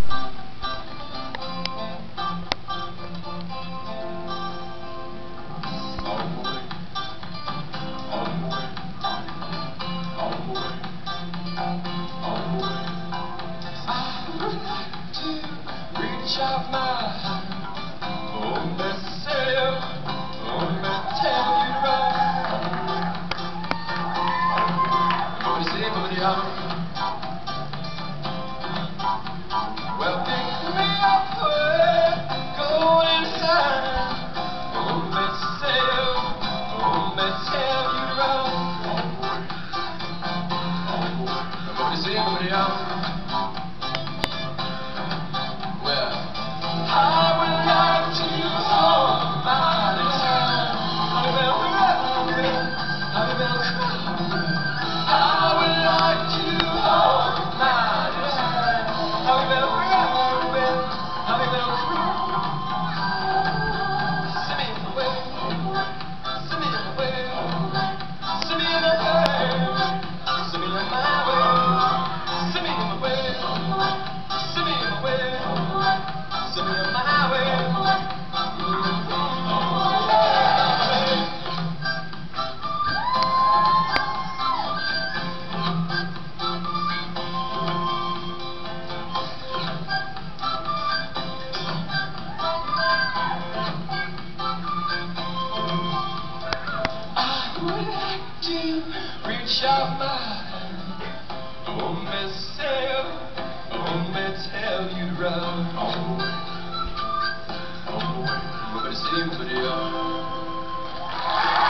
Reach out my hand, hold me safe, hold me tell you right. Nobody say nobody out. Well, pick me up, go inside. Hold me safe, hold me tell you right. Nobody say nobody out. I would like to hold my hand. I would like to hold my hand. Send me away, send me away, send me away, send me on my way, send me away, send me away. Send me on my way. I would like to reach out my hand, hold me safe, hold me tell you right.